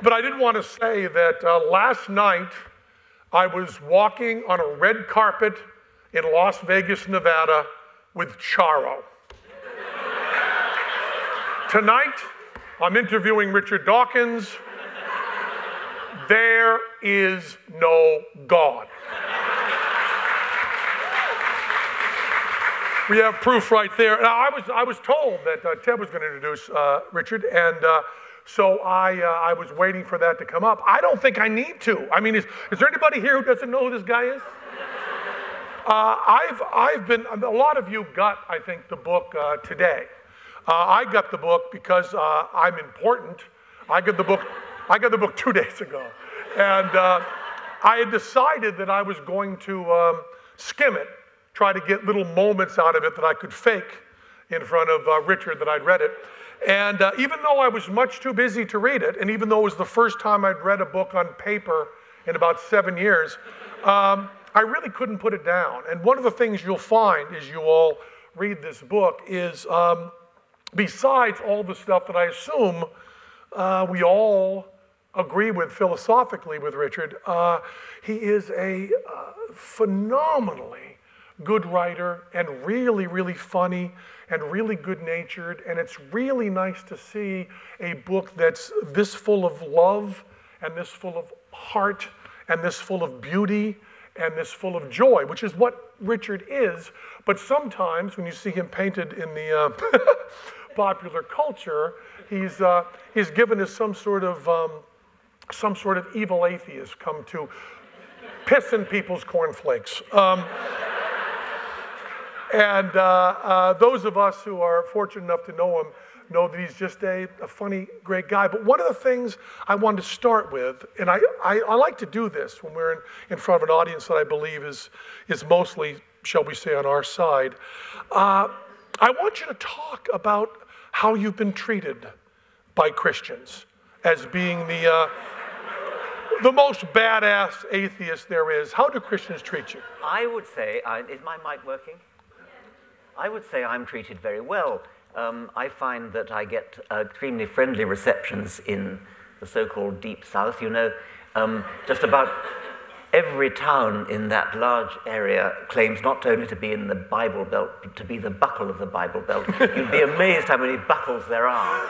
But I did want to say that last night I was walking on a red carpet in Las Vegas, Nevada with Charo. Tonight, I'm interviewing Richard Dawkins. There is no God. We have proof right there. Now, I was told that Ted was going to introduce Richard, and so I was waiting for that to come up. I don't think I need to. I mean, is there anybody here who doesn't know who this guy is? A lot of you got, I think, the book today. I got the book because I'm important. I got the book 2 days ago, and I had decided that I was going to skim it, try to get little moments out of it that I could fake in front of Richard that I'd read it. And even though I was much too busy to read it, and even though it was the first time I'd read a book on paper in about 7 years, I really couldn't put it down. And one of the things you'll find as you all read this book is, besides all the stuff that I assume we all agree with philosophically with Richard, he is a phenomenally good writer and really, really funny and really good-natured, and it's really nice to see a book that's this full of love and this full of heart and this full of beauty and this full of joy, which is what Richard is. But sometimes when you see him painted in the popular culture, he's given as some sort of evil atheist come to piss in people's cornflakes. And those of us who are fortunate enough to know him know that he's just a funny, great guy. But one of the things I wanted to start with, and I like to do this when we're in front of an audience that I believe is mostly, shall we say, on our side. I want you to talk about how you've been treated by Christians as being the most badass atheist there is. How do Christians treat you? I would say, is my mic working? I would say I'm treated very well. I find that I get extremely friendly receptions in the so-called Deep South. You know, just about every town in that large area claims not only to be in the Bible Belt, but to be the buckle of the Bible Belt. You'd be amazed how many buckles there are.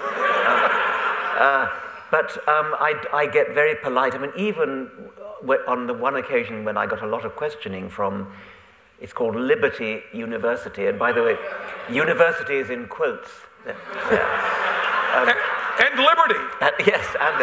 But I get very polite. I mean, even on the one occasion when I got a lot of questioning from, it's called Liberty University, and by the way, university is in quotes. And liberty. Yes, and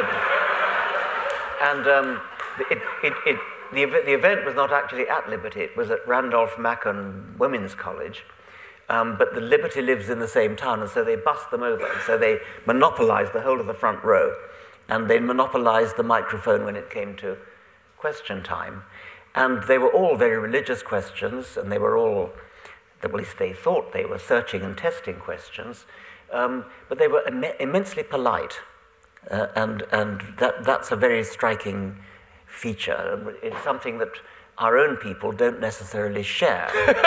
liberty. And the event was not actually at Liberty, it was at Randolph-Macon Women's College, but the Liberty lives in the same town, and so they bust them over. So they monopolized the whole of the front row, and they monopolized the microphone when it came to question time. And they were all very religious questions, and they were all, at least they thought they were searching and testing questions, but they were immensely polite, and that's a very striking feature. It's something that our own people don't necessarily share.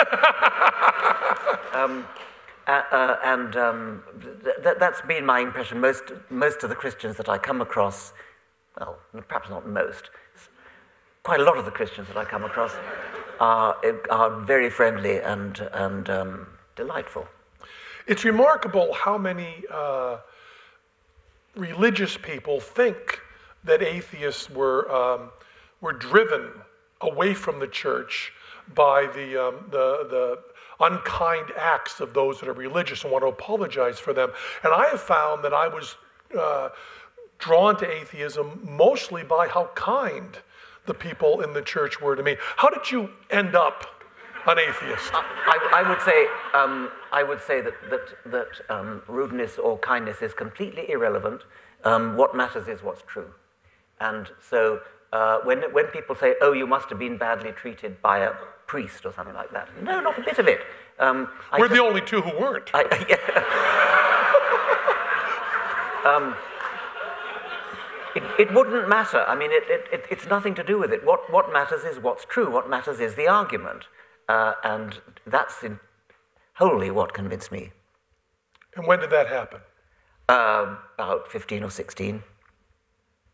That's been my impression. Most of the Christians that I come across, well, perhaps not most, quite a lot of the Christians that I come across are very friendly and delightful. It's remarkable how many religious people think that atheists were driven away from the church by the unkind acts of those that are religious and want to apologize for them. And I have found that I was drawn to atheism mostly by how kind the people in the church were to me. How did you end up an atheist? I would say that rudeness or kindness is completely irrelevant. What matters is what's true. And so when people say, "Oh, you must have been badly treated by a priest" or something like that, no, not a bit of it. We're the only two who weren't. It wouldn't matter. I mean, it's nothing to do with it. What matters is what's true. What matters is the argument. And that's wholly what convinced me. And when did that happen? About 15 or 16.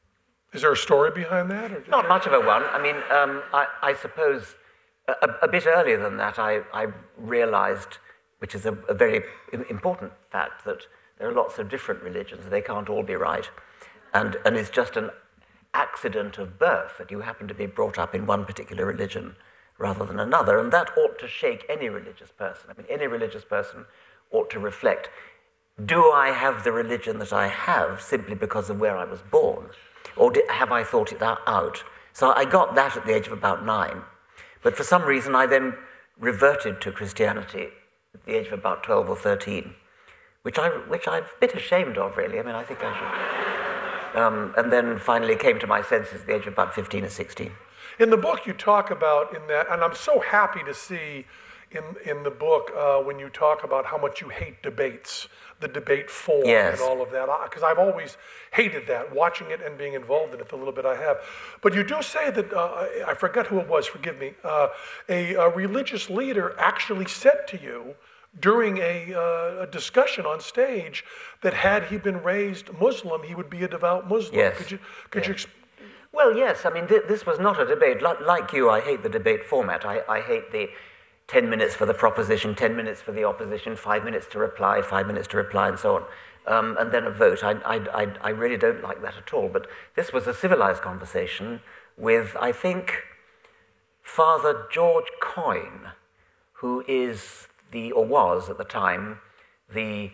Is there a story behind that? Or Not much of a one. I mean, I suppose a bit earlier than that, I realized, which is a very important fact, that there are lots of different religions. They can't all be right. And it's just an accident of birth that you happen to be brought up in one particular religion rather than another. And that ought to shake any religious person. I mean, any religious person ought to reflect, do I have the religion that I have simply because of where I was born? Or have I thought it out? So I got that at the age of about 9. But for some reason, I then reverted to Christianity at the age of about 12 or 13, which I'm a bit ashamed of, really. I mean, I think I should. And then finally came to my senses at the age of about 15 or 16. In the book, you talk about in that, and I'm so happy to see in the book when you talk about how much you hate debates, the debate form and all of that, because I've always hated that, watching it and being involved in it the little bit I have. But you do say that, I forget who it was, forgive me, a religious leader actually said to you during a discussion on stage that had he been raised Muslim, he would be a devout Muslim. Yes. Could you Well, yes. I mean, this was not a debate. Like you, I hate the debate format. I hate the 10 minutes for the proposition, 10 minutes for the opposition, 5 minutes to reply, 5 minutes to reply, and so on. And then a vote. I really don't like that at all. But this was a civilized conversation with, I think, Father George Coyne, who is or was at the time, the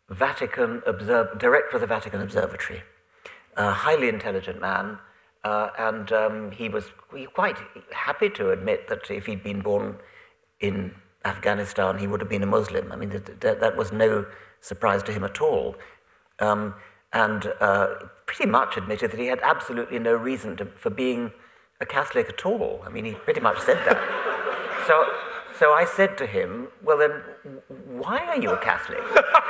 director of the Vatican Observatory. A highly intelligent man, and he was quite happy to admit that if he'd been born in Afghanistan, he would have been a Muslim. I mean, that was no surprise to him at all. And pretty much admitted that he had absolutely no reason for being a Catholic at all. I mean, he pretty much said that. So I said to him, well then, why are you a Catholic?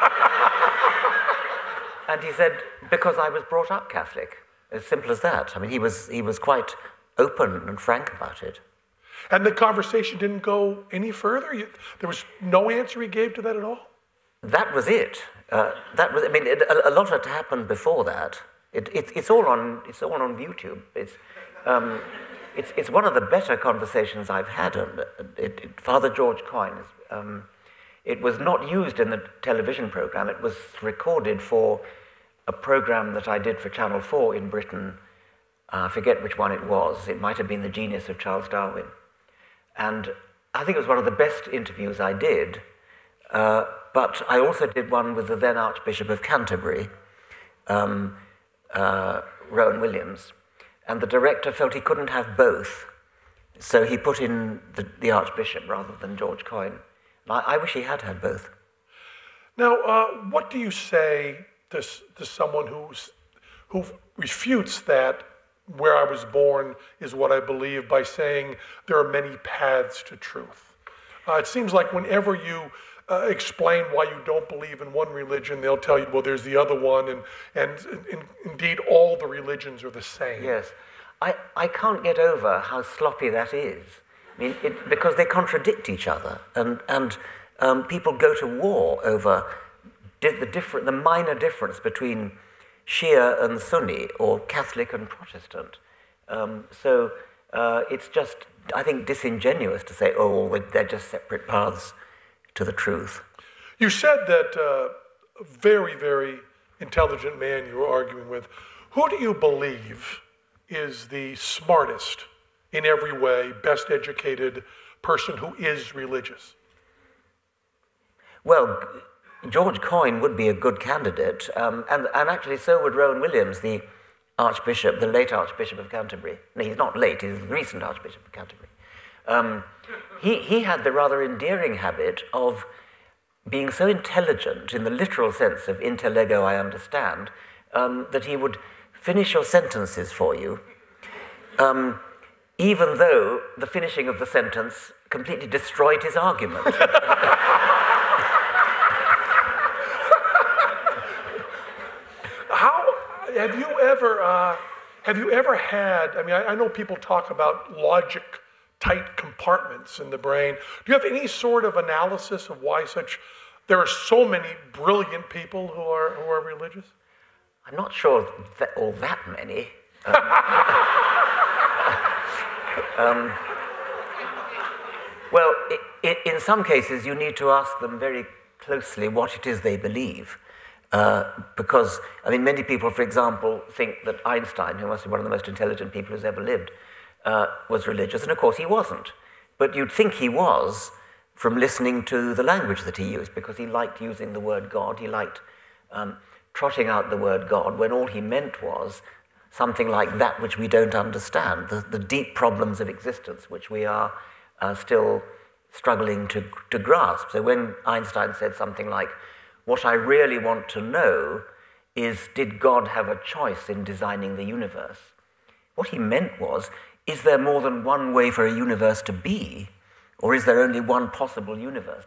And he said, because I was brought up Catholic. As simple as that. I mean, he was quite open and frank about it. And the conversation didn't go any further? There was no answer he gave to that at all? That was it. I mean, a lot had happened before that. It's all on YouTube. It's one of the better conversations I've had. Father George Coyne. It was not used in the television program. It was recorded for a program that I did for Channel 4 in Britain. I forget which one it was. It might have been The Genius of Charles Darwin. And I think it was one of the best interviews I did. But I also did one with the then Archbishop of Canterbury, Rowan Williams. And the director felt he couldn't have both. So he put in the Archbishop rather than George Coyne. I wish he had both. Now, what do you say to someone who refutes that where I was born is what I believe by saying there are many paths to truth? It seems like whenever you explain why you don't believe in one religion, they'll tell you, well, there's the other one, and indeed all the religions are the same. Yes. I can't get over how sloppy that is. I mean, because they contradict each other, and people go to war over the minor difference between Shia and Sunni, or Catholic and Protestant. So it's just, I think, disingenuous to say, oh, they're just separate paths to the truth. You said that a very, very intelligent man you were arguing with. Who do you believe is the smartest, in every way, best educated person who is religious? Well, George Coyne would be a good candidate, and actually so would Rowan Williams, the Archbishop, the late Archbishop of Canterbury. No, he's not late, he's the recent Archbishop of Canterbury. He had the rather endearing habit of being so intelligent, in the literal sense of intellego I understand, that he would finish your sentences for you, even though the finishing of the sentence completely destroyed his argument. Have you ever had, I mean, I know people talk about logic, tight compartments in the brain. Do you have any sort of analysis of why there are so many brilliant people who are religious? I'm not sure all that many. Well, in some cases, you need to ask them very closely what it is they believe. Because, I mean, many people, for example, think that Einstein, who must be one of the most intelligent people who's ever lived, was religious, and of course he wasn't. But you'd think he was from listening to the language that he used, because he liked using the word God, he liked trotting out the word God, when all he meant was something like that which we don't understand, the deep problems of existence which we are still struggling to grasp. So when Einstein said something like, what I really want to know is, did God have a choice in designing the universe? What he meant was, is there more than one way for a universe to be, or is there only one possible universe?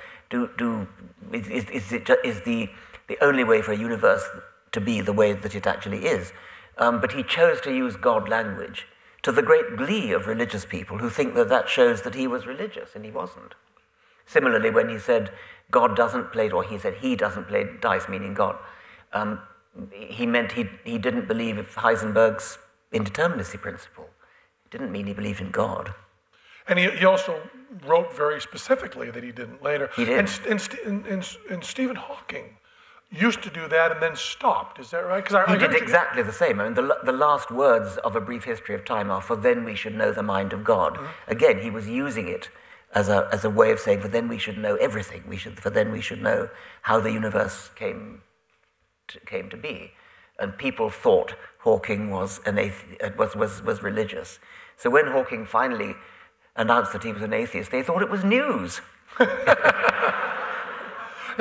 Is the only way for a universe to be the way that it actually is? But he chose to use God language, to the great glee of religious people who think that that shows that he was religious, and he wasn't. Similarly, when he said God doesn't play, or he said he doesn't play dice, meaning God, he meant he didn't believe in Heisenberg's indeterminacy principle. It didn't mean he believed in God. And he also wrote very specifically that he didn't later. He did. And Stephen Hawking used to do that and then stopped. Is that right? He did exactly the same. I mean, the last words of A Brief History of Time are, "For then we should know the mind of God." Mm-hmm. Again, he was using it as a way of saying, for then we should know everything. For then we should know how the universe came to be. And people thought Hawking was was religious. So when Hawking finally announced that he was an atheist, they thought it was news. Yeah,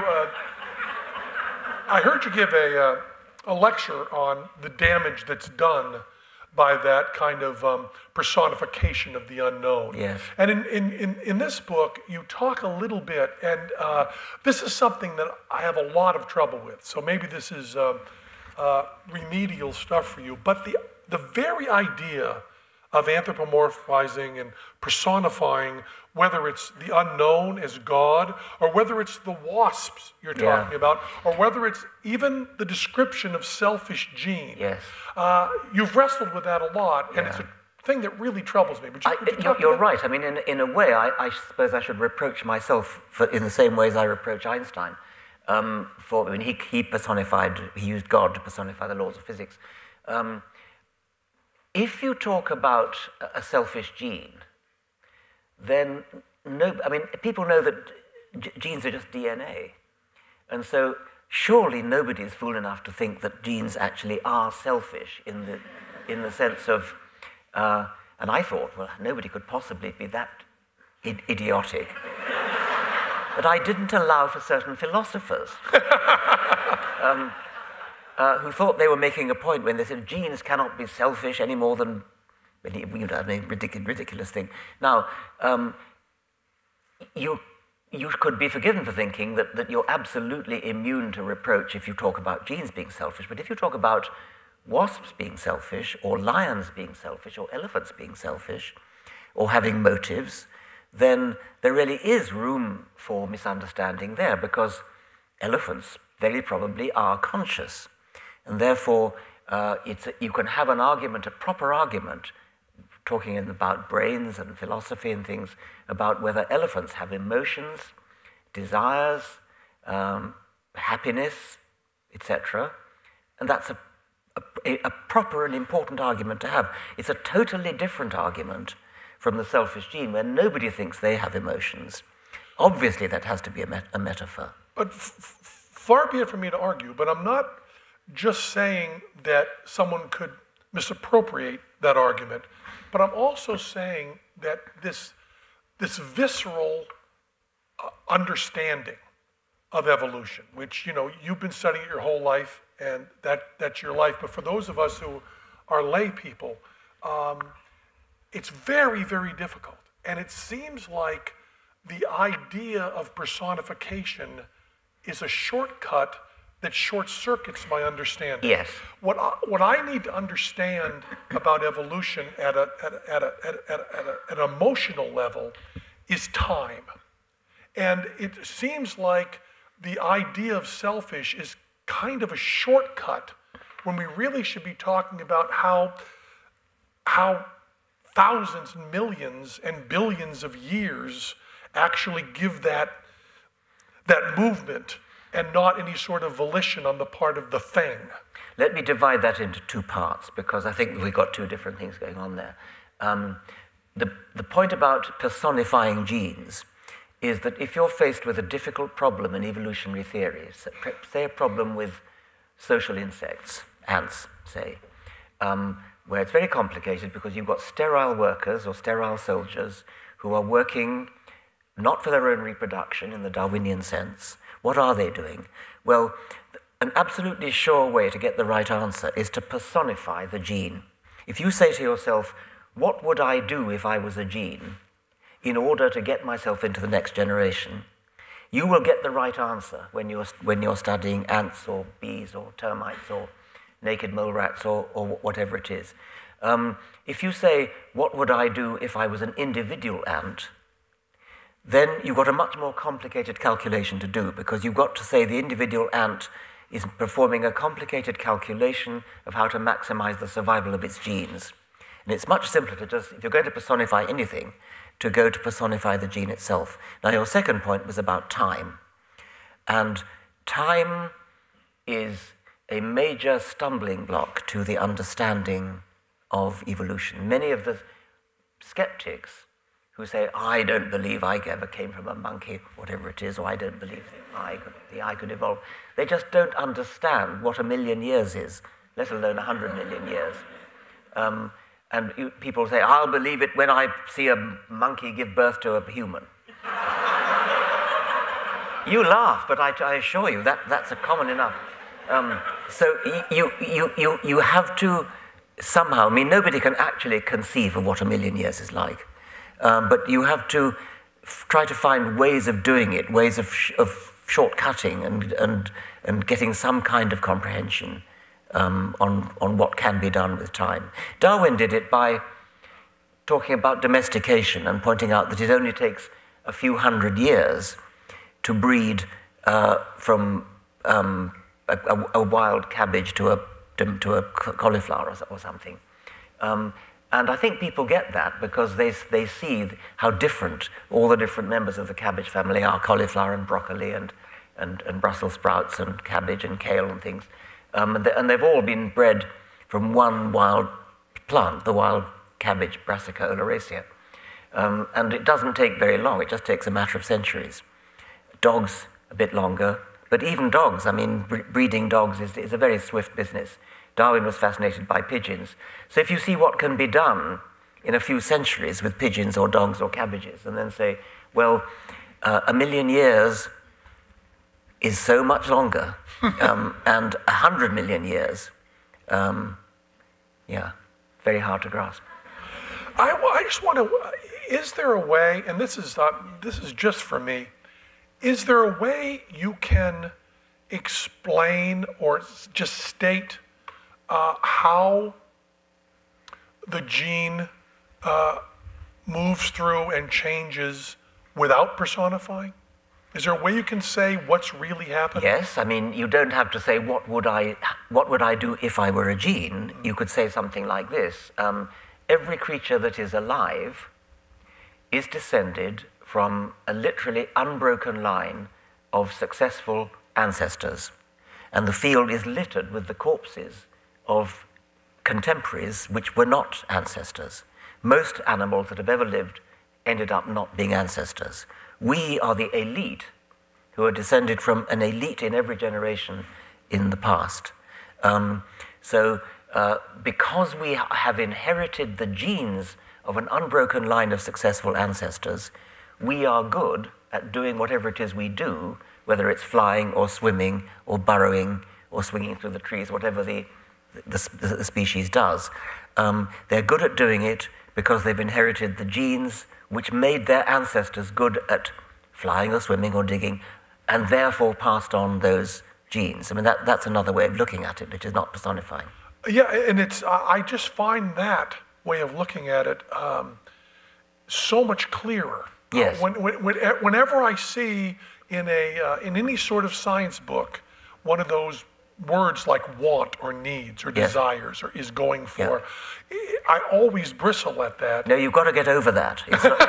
I heard you give a lecture on the damage that's done by that kind of personification of the unknown. Yes. And in this book, you talk a little bit, and this is something that I have a lot of trouble with. So maybe this is remedial stuff for you. But the very idea of anthropomorphizing and personifying, whether it's the unknown as God, or whether it's the wasps you're talking about, or whether it's even the description of selfish Gene. Yes. You've wrestled with that a lot, and it's a thing that really troubles me. You're right. I mean, in a way, I suppose I should reproach myself in the same ways I reproach Einstein. He used God to personify the laws of physics. If you talk about a selfish gene, then people know that genes are just DNA. And so surely nobody is fool enough to think that genes actually are selfish in the sense of, and I thought, well, nobody could possibly be that idiotic. But I didn't allow for certain philosophers who thought they were making a point when they said genes cannot be selfish any more than, ridiculous thing. Now, you could be forgiven for thinking that you're absolutely immune to reproach if you talk about genes being selfish, but if you talk about wasps being selfish, or lions being selfish, or elephants being selfish, or having motives, then there really is room for misunderstanding there, because elephants very probably are conscious. And therefore, you can have an argument, a proper argument, talking about brains and philosophy and things, about whether elephants have emotions, desires, happiness, etc. And that's a proper and important argument to have. It's a totally different argument from the selfish gene, where nobody thinks they have emotions. Obviously, that has to be a metaphor. But far be it from me to argue, but I'm not just saying that someone could misappropriate that argument, but I'm also saying that this visceral understanding of evolution, which you've been studying it your whole life, and that's your life. But for those of us who are lay people, it's very, very difficult. And it seems like the idea of personification is a shortcut that short circuits my understanding. Yes. What I need to understand about evolution at an emotional level is time. And it seems like the idea of selfish is kind of a shortcut when we really should be talking about how thousands and millions and billions of years actually give that movement and not any sort of volition on the part of the thing. Let me divide that into two parts, because I think we've got two different things going on there. The point about personifying genes is that if you're faced with a difficult problem in evolutionary theory, say a problem with social insects, ants, say, where it's very complicated because you've got sterile workers or sterile soldiers who are working not for their own reproduction in the Darwinian sense. What are they doing? Well, an absolutely sure way to get the right answer is to personify the gene. If you say to yourself, what would I do if I was a gene in order to get myself into the next generation, you will get the right answer when you're studying ants or bees or termites or naked mole rats or whatever it is. If you say, what would I do if I was an individual ant, then you've got a much more complicated calculation to do, because you've got to say the individual ant is performing a complicated calculation of how to maximize the survival of its genes. And it's much simpler to just, if you're going to personify anything, to go to personify the gene itself. Now, your second point was about time. And time is a major stumbling block to the understanding of evolution. Many of the skeptics who say, I don't believe I ever came from a monkey, whatever it is, or I don't believe the eye could evolve, they just don't understand what 1,000,000 years is, let alone 100 million years. And people say, I'll believe it when I see a monkey give birth to a human. You laugh, but I assure you that's a common enough. So you have to somehow, I mean, nobody can actually conceive of what 1,000,000 years is like. But you have to try to find ways of doing it, ways of shortcutting and getting some kind of comprehension on what can be done with time. Darwin did it by talking about domestication and pointing out that it only takes a few hundred years to breed from a wild cabbage to a cauliflower or something. And I think people get that because they see how different all the different members of the cabbage family are: cauliflower and broccoli and Brussels sprouts and cabbage and kale and things. And they've all been bred from one wild plant, the wild cabbage, Brassica oleracea. And it doesn't take very long. It just takes a matter of centuries. Dogs, a bit longer. But even dogs, I mean, breeding dogs is a very swift business. Darwin was fascinated by pigeons. So if you see what can be done in a few centuries with pigeons or dogs or cabbages, and then say, well, 1,000,000 years is so much longer, and 100 million years, very hard to grasp. I just want to, is there a way, and this is just for me, is there a way you can explain or just state how the gene moves through and changes without personifying? Is there a way you can say what's really happening? Yes, I mean, you don't have to say, what would I do if I were a gene? You could say something like this. Every creature that is alive is descended from a literally unbroken line of successful ancestors. And the field is littered with the corpses of contemporaries which were not ancestors. Most animals that have ever lived ended up not being ancestors. We are the elite who are descended from an elite in every generation in the past. Because we have inherited the genes of an unbroken line of successful ancestors, we are good at doing whatever it is we do, whether it's flying or swimming or burrowing or swinging through the trees, whatever the species does. They're good at doing it because they've inherited the genes which made their ancestors good at flying or swimming or digging, and therefore passed on those genes. I mean, that's another way of looking at it, which is not personifying. Yeah, and I just find that way of looking at it so much clearer. Yes. Whenever I see in any sort of science book one of those words like want or needs or Yes. desires or is going for, I always bristle at that. No, you've got to get over that. It's not,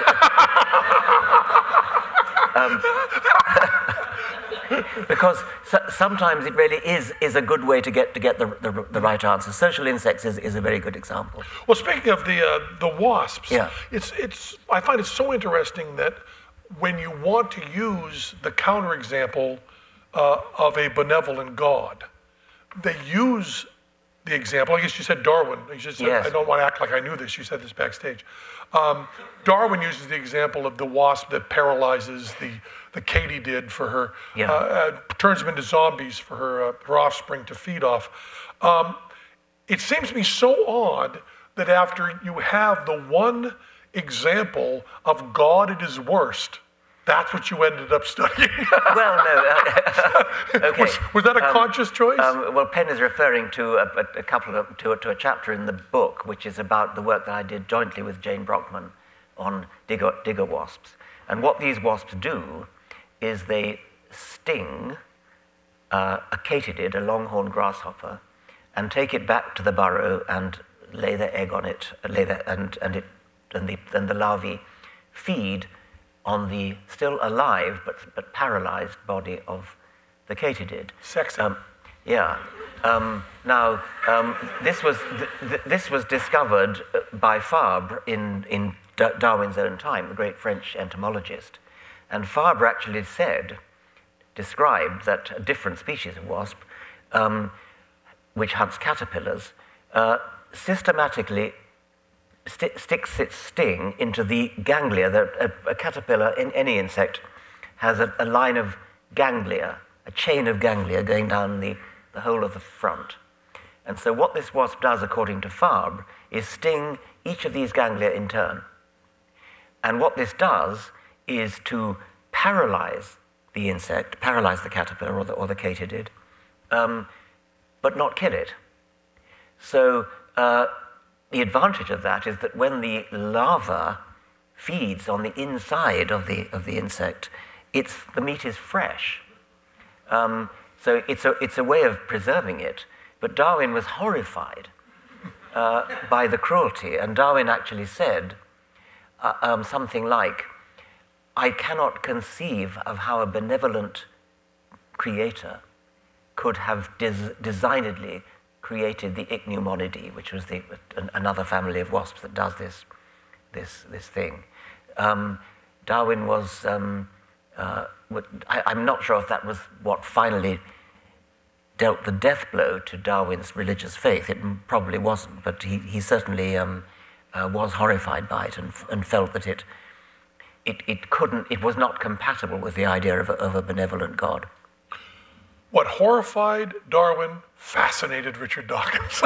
because sometimes it really is a good way to get the right answer. Social insects is a very good example. Well, speaking of the wasps, Yeah. I find it so interesting that when you want to use the counterexample of a benevolent God, they use the example. I guess you said Darwin. You just said, Yes. I don't want to act like I knew this. You said this backstage. Darwin uses the example of the wasp that paralyzes the katydid for her, turns them into zombies for her offspring to feed off. It seems to me so odd that after you have the one example of God at his worst, that's what you ended up studying. Well, no. Okay. Was that a conscious choice? Well, Penn is referring to a chapter in the book, which is about the work that I did jointly with Jane Brockman on digger wasps. And what these wasps do is they sting a katydid, a longhorn grasshopper, and take it back to the burrow and lay their egg on it, and the larvae feed on the still alive but paralyzed body of the katydid. Sexy. This was discovered by Fabre in Darwin's own time, the great French entomologist. And Fabre actually described that a different species of wasp, which hunts caterpillars, systematically sticks its sting into the ganglia. A caterpillar in any insect has a line of ganglia, a chain of ganglia going down the whole of the front. And so what this wasp does, according to Fabre, is sting each of these ganglia in turn. And what this does is to paralyze the insect, paralyze the caterpillar or the katydid, but not kill it. So the advantage of that is that when the larva feeds on the inside of the insect, the meat is fresh. So it's a way of preserving it. But Darwin was horrified by the cruelty, and Darwin actually said something like, "I cannot conceive of how a benevolent creator could have designedly created the Ichneumonidae, which was another family of wasps that does this thing." Darwin was, I'm not sure if that was what finally dealt the death blow to Darwin's religious faith. It probably wasn't, but he certainly was horrified by it and felt that it was not compatible with the idea of a benevolent God. What horrified Darwin fascinated Richard Dawkins.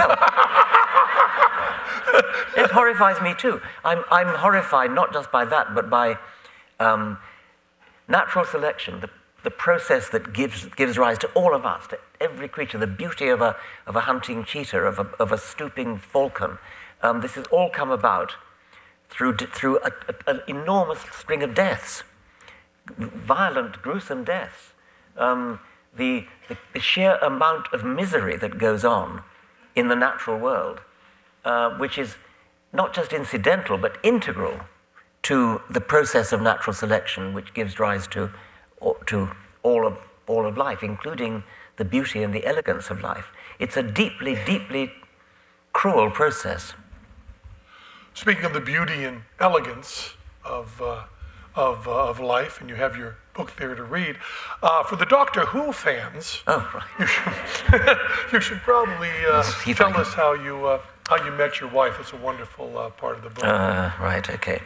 It horrifies me too. I'm horrified not just by that, but by natural selection, the process that gives rise to all of us, to every creature, the beauty of a hunting cheetah, of a stooping falcon. This has all come about through an enormous string of deaths, violent, gruesome deaths. The sheer amount of misery that goes on in the natural world, which is not just incidental but integral to the process of natural selection, which gives rise to all of life, including the beauty and the elegance of life. It's a deeply, deeply cruel process. Speaking of the beauty and elegance of life, and you have your book there to read, for the Doctor Who fans, you should probably tell us how you met your wife. It's a wonderful part of the book. Right, okay.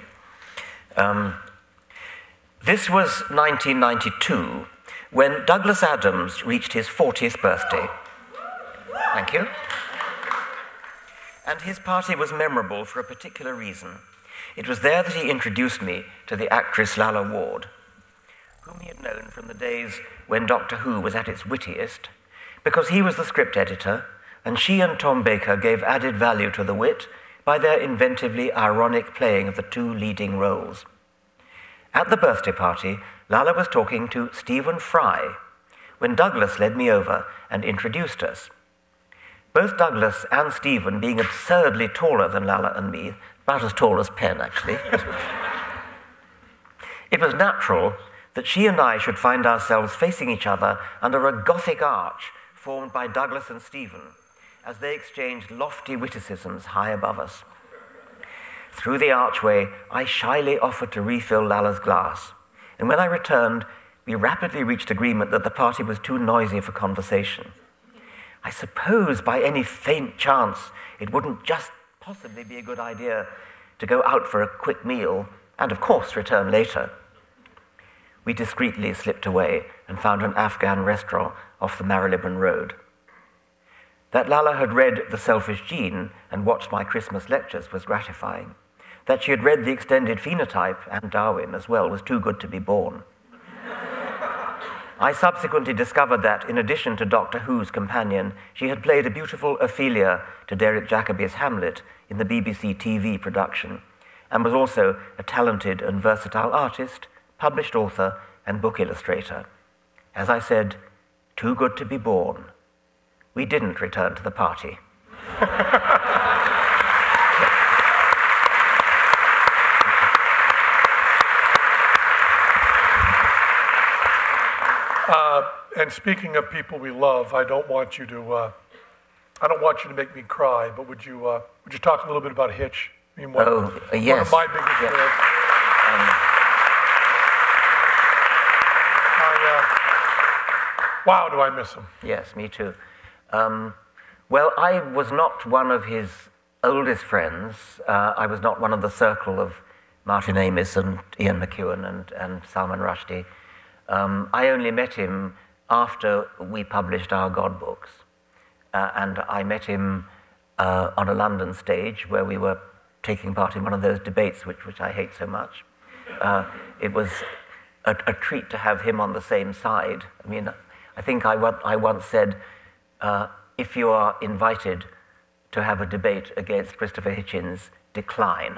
This was 1992, when Douglas Adams reached his 40th birthday. Thank you. And his party was memorable for a particular reason. It was there that he introduced me to the actress Lalla Ward, whom he had known from the days when Doctor Who was at its wittiest, because he was the script editor, and she and Tom Baker gave added value to the wit by their inventively ironic playing of the two leading roles. At the birthday party, Lalla was talking to Stephen Fry, when Douglas led me over and introduced us. Both Douglas and Stephen being absurdly taller than Lalla and me, about as tall as Penn, actually. It was natural that she and I should find ourselves facing each other under a Gothic arch formed by Douglas and Stephen, as they exchanged lofty witticisms high above us. Through the archway, I shyly offered to refill Lalla's glass, and when I returned, we rapidly reached agreement that the party was too noisy for conversation. I suppose by any faint chance it wouldn't just possibly be a good idea to go out for a quick meal and, of course, return later. We discreetly slipped away and found an Afghan restaurant off the Marylebone Road. That Lalla had read The Selfish Gene and watched my Christmas lectures was gratifying. That she had read The Extended Phenotype and Darwin as well was too good to be borne. I subsequently discovered that, in addition to Doctor Who's companion, she had played a beautiful Ophelia to Derek Jacobi's Hamlet in the BBC TV production, and was also a talented and versatile artist, published author, and book illustrator. As I said, too good to be born. We didn't return to the party. And speaking of people we love, I don't want you to make me cry, but would you talk a little bit about Hitch? I mean, yes. One of my biggest fans. Wow, do I miss him? Yes, me too. Well, I was not one of his oldest friends. I was not one of the circle of Martin Amis and Ian McEwan and Salman Rushdie. I only met him after we published our God books. And I met him on a London stage where we were taking part in one of those debates which I hate so much. It was a treat to have him on the same side. I mean, I think I once said, if you are invited to have a debate against Christopher Hitchens, decline.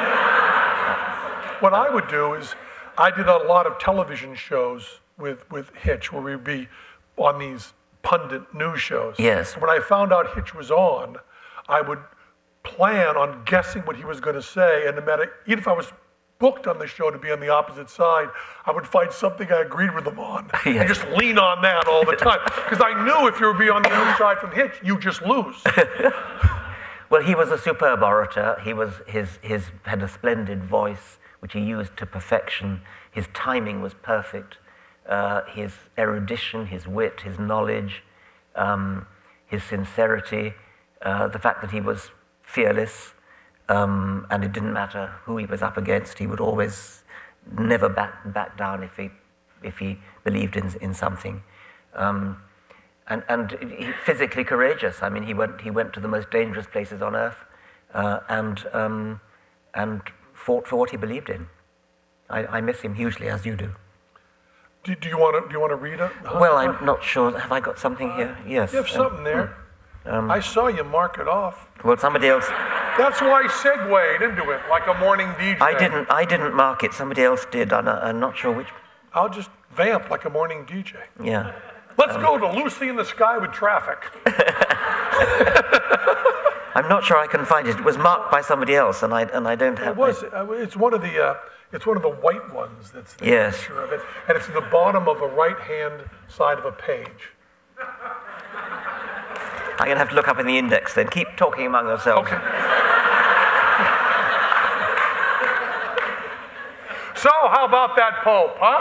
What I would do is, I did a lot of television shows with Hitch, where we'd be on these pundit news shows. Yes. When I found out Hitch was on, I would plan on guessing what he was going to say, and no matter, even if I was booked on the show to be on the opposite side, I would find something I agreed with him on, yes. and just lean on that all the time. Because I knew if you would be on the other side from Hitch, you just lose. Well, he was a superb orator. He had a splendid voice, which he used to perfection. His timing was perfect. His erudition, his wit, his knowledge, his sincerity, the fact that he was fearless, and it didn't matter who he was up against. He would always never back down if he believed in something. And he, physically courageous. I mean, he went to the most dangerous places on earth, and fought for what he believed in. I miss him hugely, as you do. Do you want to read it? Well, I'm not sure. Have I got something here? Yes. You have something there. I saw you mark it off. Well, somebody else. That's why I segued into it, like a morning DJ. I didn't mark it. Somebody else did. I'm not sure which. I'll just vamp like a morning DJ. Yeah. Let's go to Lucy in the Sky with Traffic. I'm not sure I can find it. It was marked by somebody else, and I don't have. It was. It's one of the white ones. That's the yes. picture of it, and it's at the bottom of the right-hand side of a page. I'm going to have to look up in the index then. Keep talking among yourselves. Okay. So, how about that Pope, huh?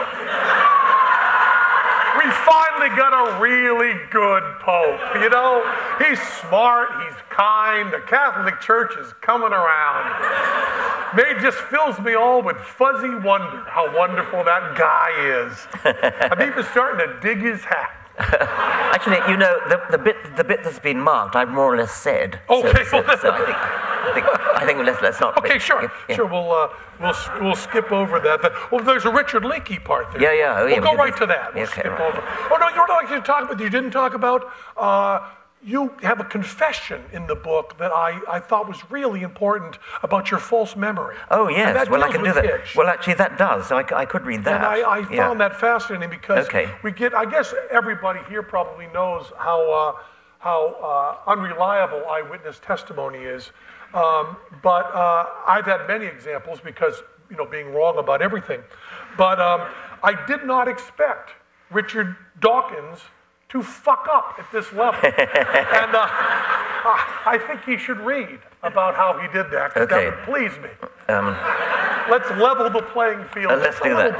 We finally got a really good Pope, you know? He's smart, he's kind, the Catholic Church is coming around. It just fills me all with fuzzy wonder how wonderful that guy is. I'm even starting to dig his hat. Actually, you know, the bit that's been marked, I've more or less said. Okay. So I think let's not. Okay, sure. Yeah. Sure, we'll skip over that. Well, there's a Richard Leakey part there. Yeah. We'll go right to that. We'll skip over. Oh no, you know what I like to talk about? You didn't talk about you have a confession in the book that I thought was really important about your false memory. Oh, yes. Well, I can do that. Hitch. Well, actually, that does. So I could read that. And I found that fascinating because we get, I guess everybody here probably knows how unreliable eyewitness testimony is. But I've had many examples because, being wrong about everything. But I did not expect Richard Dawkins to fuck up at this level. And I think he should read about how he did that, because that would please me. Let's level the playing field. Let's do that.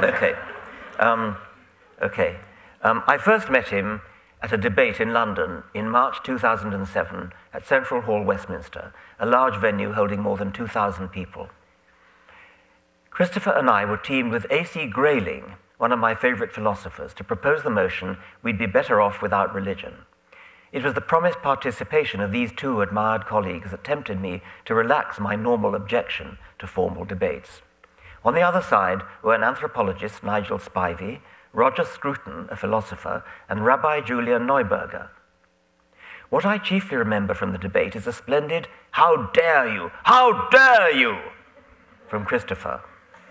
Okay. I first met him at a debate in London in March 2007 at Central Hall, Westminster, a large venue holding more than 2,000 people. Christopher and I were teamed with A.C. Grayling, one of my favorite philosophers, to propose the motion we'd be better off without religion. It was the promised participation of these two admired colleagues that tempted me to relax my normal objection to formal debates. On the other side were an anthropologist, Nigel Spivey, Roger Scruton, a philosopher, and Rabbi Julian Neuberger. What I chiefly remember from the debate is a splendid "How dare you! How dare you!" from Christopher.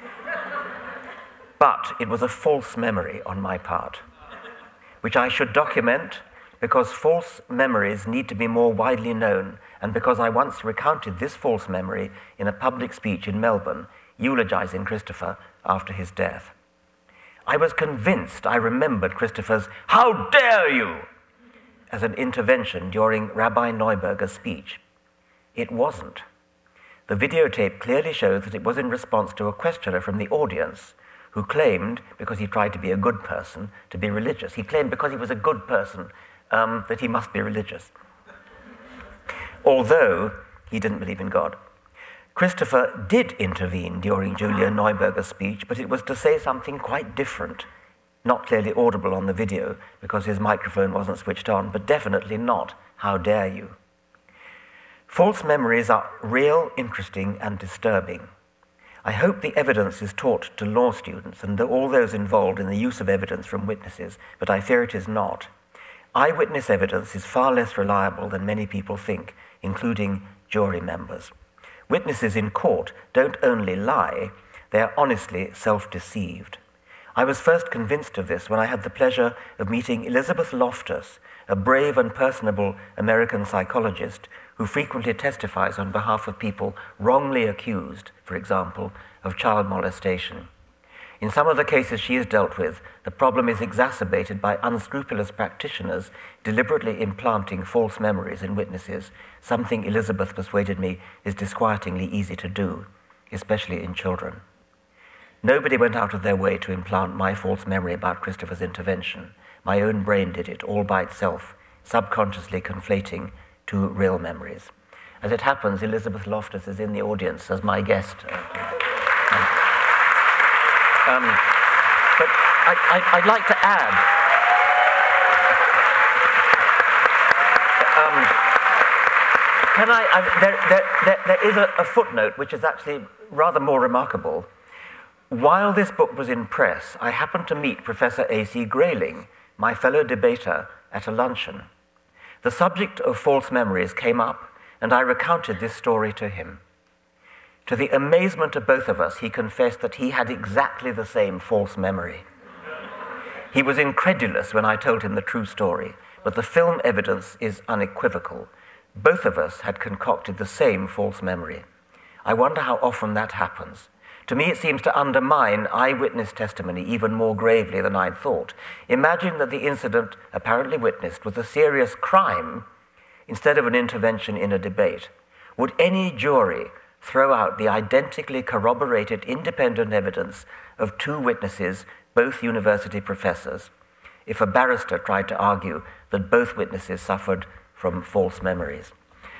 But it was a false memory on my part, which I should document because false memories need to be more widely known, and because I once recounted this false memory in a public speech in Melbourne, eulogizing Christopher after his death. I was convinced I remembered Christopher's "How dare you!" as an intervention during Rabbi Neuberger's speech. It wasn't. The videotape clearly shows that it was in response to a questioner from the audience who claimed, because he tried to be a good person, to be religious. He claimed because he was a good person that he must be religious, although he didn't believe in God. Christopher did intervene during Julian Neuberger's speech, but it was to say something quite different, not clearly audible on the video because his microphone wasn't switched on, but definitely not "How dare you!" False memories are real, interesting, and disturbing. I hope the evidence is taught to law students and all those involved in the use of evidence from witnesses, but I fear it is not. Eyewitness evidence is far less reliable than many people think, including jury members. Witnesses in court don't only lie, they are honestly self-deceived. I was first convinced of this when I had the pleasure of meeting Elizabeth Loftus, a brave and personable American psychologist who frequently testifies on behalf of people wrongly accused, for example, of child molestation. In some of the cases she has dealt with, the problem is exacerbated by unscrupulous practitioners deliberately implanting false memories in witnesses, something Elizabeth persuaded me is disquietingly easy to do, especially in children. Nobody went out of their way to implant my false memory about Christopher's intervention. My own brain did it all by itself, subconsciously conflating two real memories. As it happens, Elizabeth Loftus is in the audience as my guest. But I'd like to add, there is a footnote which is actually rather more remarkable. While this book was in press, I happened to meet Professor A.C. Grayling, my fellow debater, at a luncheon. The subject of false memories came up, and I recounted this story to him. To the amazement of both of us, he confessed that he had exactly the same false memory. He was incredulous when I told him the true story, but the film evidence is unequivocal. Both of us had concocted the same false memory. I wonder how often that happens. To me, it seems to undermine eyewitness testimony even more gravely than I'd thought. Imagine that the incident apparently witnessed was a serious crime instead of an intervention in a debate. Would any jury throw out the identically corroborated independent evidence of two witnesses, both university professors, if a barrister tried to argue that both witnesses suffered from false memories?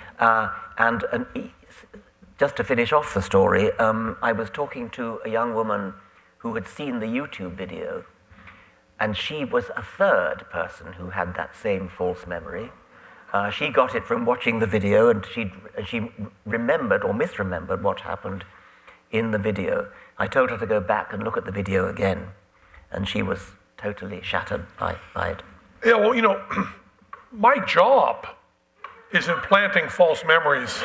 Just to finish off the story, I was talking to a young woman who had seen the YouTube video, and she was a third person who had that same false memory. She got it from watching the video, and she remembered or misremembered what happened in the video. I told her to go back and look at the video again, and she was totally shattered by it. Yeah, well, my job is implanting false memories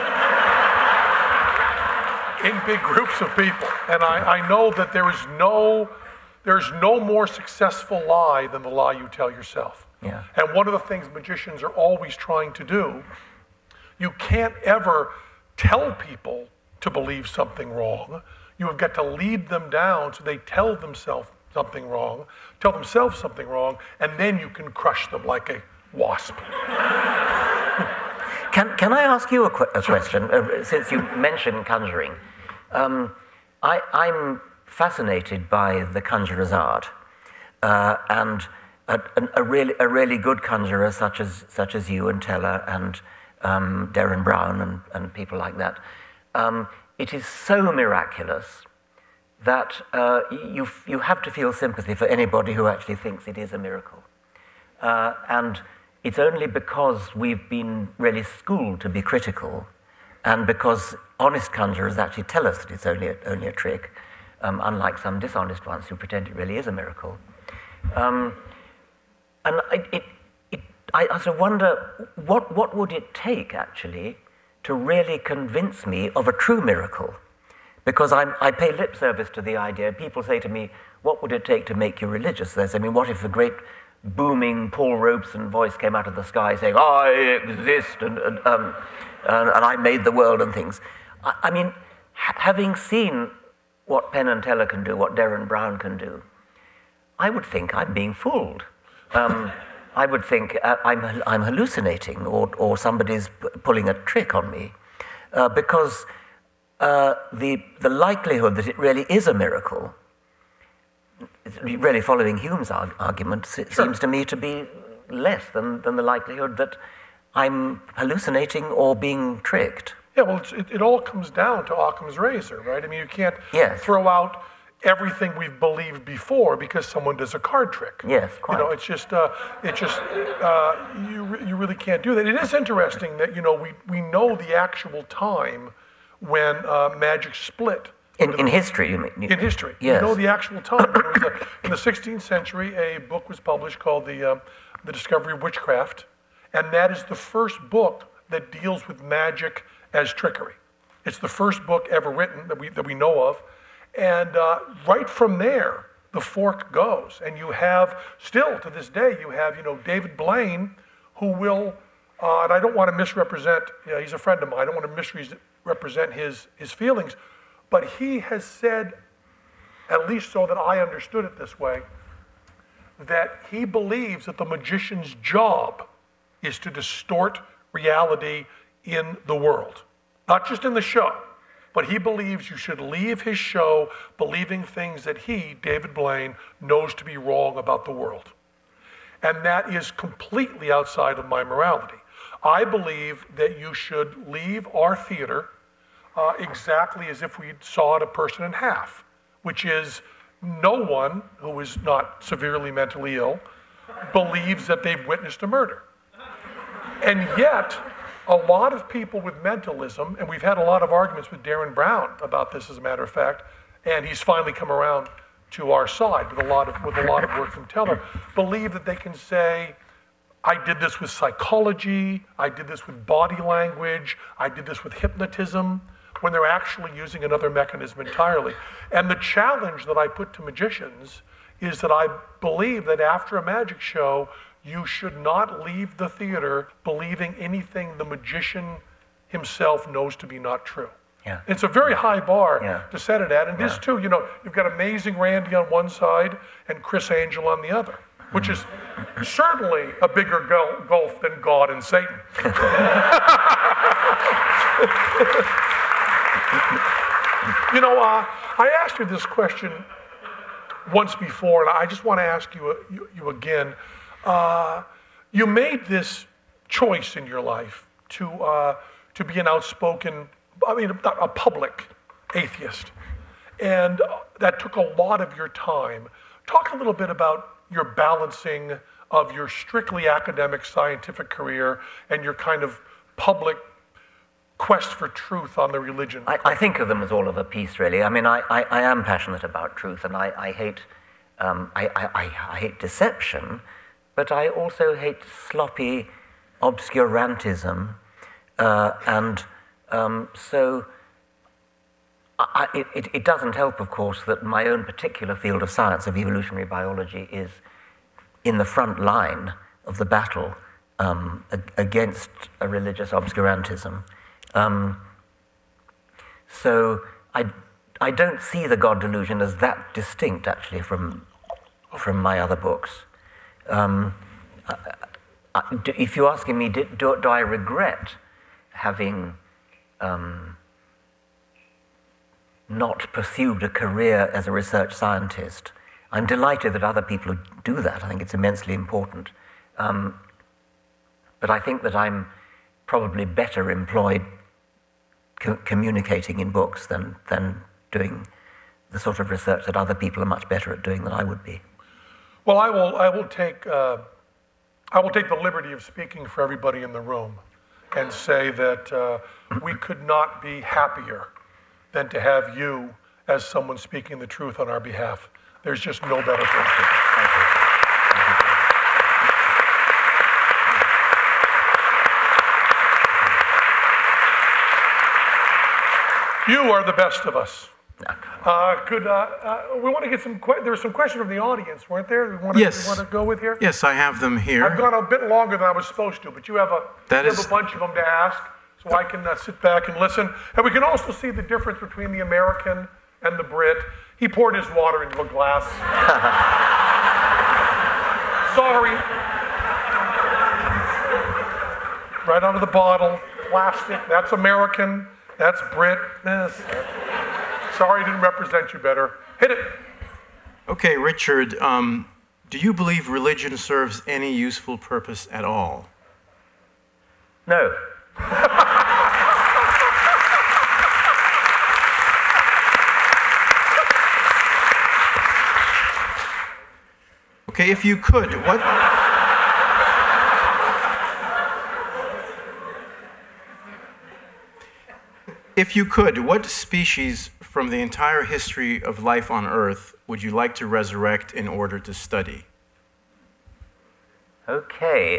in big groups of people. And I know that there's no more successful lie than the lie you tell yourself. Yeah. And one of the things magicians are always trying to do, you can't ever tell people to believe something wrong. You have got to lead them down so they tell themselves something wrong, and then you can crush them like a wasp. Can I ask you a question, since you mentioned conjuring? I'm fascinated by the conjurer's art, and a really good conjurer such as you and Teller and Derren Brown and people like that. It is so miraculous that you have to feel sympathy for anybody who actually thinks it is a miracle, and it's only because we've been really schooled to be critical, and because honest conjurers actually tell us that it's only a trick, unlike some dishonest ones who pretend it really is a miracle. And I sort of wonder, what would it take, actually, to really convince me of a true miracle? Because I pay lip service to the idea. People say to me, what would it take to make you religious? They say, what if a great booming Paul Robeson voice came out of the sky saying, I exist, and I made the world and things. I mean, having seen what Penn and Teller can do, what Derren Brown can do, I would think I'm being fooled. I would think I'm hallucinating, or somebody's pulling a trick on me, because the likelihood that it really is a miracle, really following Hume's argument, seems to me to be less than the likelihood that I'm hallucinating or being tricked. Yeah, well, it all comes down to Occam's razor, right? I mean, you can't throw out everything we've believed before because someone does a card trick. Yes, quite. You know, you really can't do that. It is interesting that, we know the actual time when magic split. In history, you mean? In history. Yes. You know the actual time. In the 16th century, a book was published called The Discovery of Witchcraft, and that is the first book that deals with magic as trickery. It's the first book ever written that we know of, and right from there, the fork goes. And you have, still to this day, David Blaine, who will, and I don't want to misrepresent, he's a friend of mine, I don't want to misrepresent his feelings, but he has said, at least so that I understood it this way, that he believes that the magician's job is to distort reality in the world. Not just in the show, but he believes you should leave his show believing things that he, David Blaine, knows to be wrong about the world. And that is completely outside of my morality. I believe that you should leave our theater exactly as if we sawed a person in half, which is no one who is not severely mentally ill believes that they've witnessed a murder. And yet, a lot of people with mentalism, and we've had a lot of arguments with Derren Brown about this, as a matter of fact, and he's finally come around to our side with a lot of work from Teller, believe that they can say, I did this with psychology, I did this with body language, I did this with hypnotism, when they're actually using another mechanism entirely. And the challenge that I put to magicians is that I believe that after a magic show, you should not leave the theater believing anything the magician himself knows to be not true. Yeah. It's a very high bar to set it at. And this too, you've got Amazing Randy on one side and Chris Angel on the other, which is certainly a bigger gulf than God and Satan. I asked you this question once before, and I just want to ask you again. You made this choice in your life to be an outspoken, a public atheist, and that took a lot of your time. Talk a little bit about your balancing of your strictly academic scientific career and your kind of public quest for truth on the religion. I think of them as all of a piece, really. I mean, I am passionate about truth, and I hate deception, but I also hate sloppy obscurantism So it doesn't help, of course, that my own particular field of science, of evolutionary biology, is in the front line of the battle against a religious obscurantism. So I don't see the God delusion as that distinct, actually, from my other books. If you're asking me, do I regret having not pursued a career as a research scientist? I'm delighted that other people do that. I think it's immensely important. But I think that I'm probably better employed communicating in books than doing the sort of research that other people are much better at doing than I would be. Well, I will take the liberty of speaking for everybody in the room and say that we could not be happier than to have you as someone speaking the truth on our behalf. There's just no better person. Thank you. You are the best of us. We want to get there were some questions from the audience, weren't there? Yes. You want to go with here? Yes, I have them here. I've gone a bit longer than I was supposed to, but you have a bunch of them to ask, so I can sit back and listen. And we can also see the difference between the American and the Brit. He poured his water into a glass. Sorry. Right out of the bottle, plastic. That's American. That's Brit. Yes. Sorry, I didn't represent you better. Hit it. Okay, Richard, do you believe religion serves any useful purpose at all? No. Okay, if you could, what species from the entire history of life on Earth would you like to resurrect in order to study? Okay.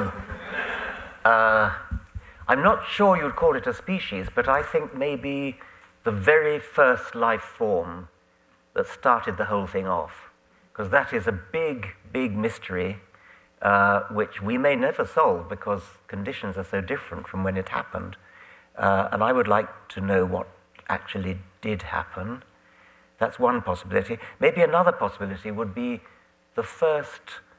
I'm not sure you'd call it a species, but I think maybe the very first life form that started the whole thing off, because that is a big, big mystery which we may never solve because conditions are so different from when it happened. And I would like to know what actually did happen. That's one possibility. Maybe another possibility would be the first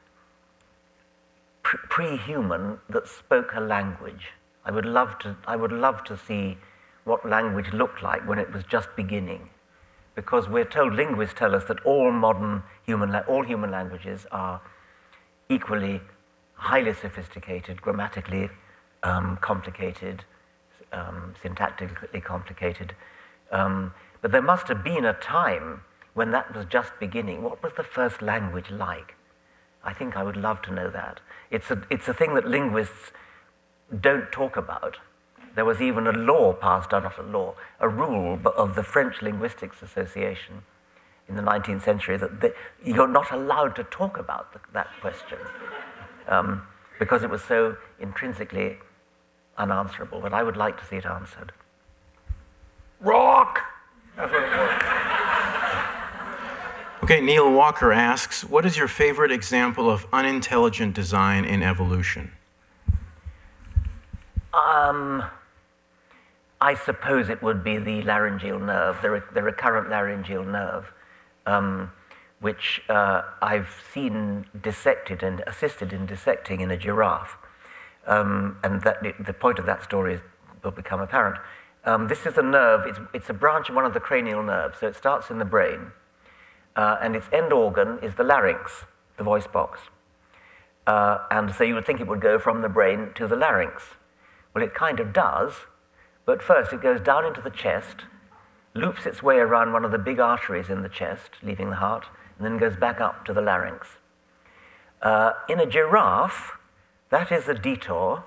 pre-human that spoke a language. I would love to see what language looked like when it was just beginning, because we're told, linguists tell us that all human languages are equally highly sophisticated, grammatically complicated, syntactically complicated. But there must have been a time when that was just beginning. What was the first language like? I think I would love to know that. It's a thing that linguists don't talk about. There was even a law passed, not a law, a rule of the French Linguistics Association in the 19th century that you're not allowed to talk about that question because it was so intrinsically unanswerable. But I would like to see it answered. Rock! That's what it was. Okay, Neil Walker asks, what is your favorite example of unintelligent design in evolution? I suppose it would be the laryngeal nerve, the recurrent laryngeal nerve, which I've seen dissected and assisted in dissecting in a giraffe. And the point of that story will become apparent. This is a nerve, it's a branch of one of the cranial nerves, so it starts in the brain. And its end organ is the larynx, the voice box. And so you would think it would go from the brain to the larynx. Well, it kind of does, but first it goes down into the chest, loops its way around one of the big arteries in the chest, leaving the heart, and then goes back up to the larynx. In a giraffe, that is a detour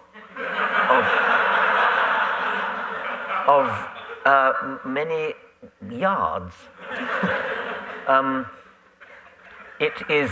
of many yards. It is